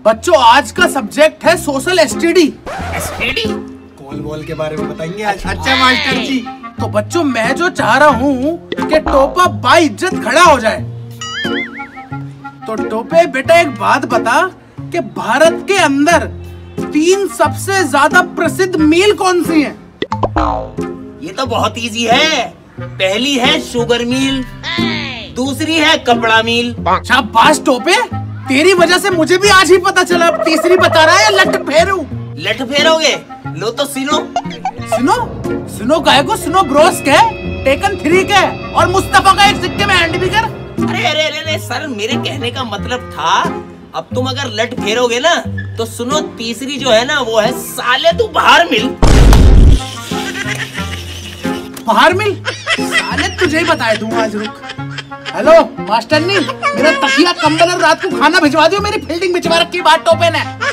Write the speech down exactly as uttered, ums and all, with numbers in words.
बच्चों आज का सब्जेक्ट है social STD. STD call wall के बारे में बताएंगे आज। अच्छा मास्टर जी। तो बच्चों मैं जो चाह रहा हूँ कि टोपा बाइज्जत खड़ा हो जाए। तो टोपे बेटा एक बात बता कि भारत के अंदर तीन सबसे ज्यादा प्रसिद्ध मील कौन सी हैं? ये तो बहुत इजी है। पहली है शुगर मिल, दूसरी है कपड़ा मिल। शाबाश टोपे, तेरी वजह से मुझे भी आज ही पता चला। अब तीसरी बता रहा है या लट फेरू? लट फेरोगे? लो तो सुनो। सुनो सुनो काहे को? सुनो ब्रोस के टेकन थ्री के और मुस्तफा का एक सिक्के में एंड भी कर। अरे अरे अरे अरे सर, मेरे कहने का मतलब था अब तुम अगर लट फेरोगे ना तो सुनो, तीसरी जो है ना वो है साले तू बाहर मिल। बाहर मिल? साले तुझे ही बताए दूंगा आज, रुक। हेलो मास्टर नी, मेरा तकिया कंबल और रात को खाना भिजवा दियो। मेरी फील्डिंग भिजवा रखी बात टोपे ने।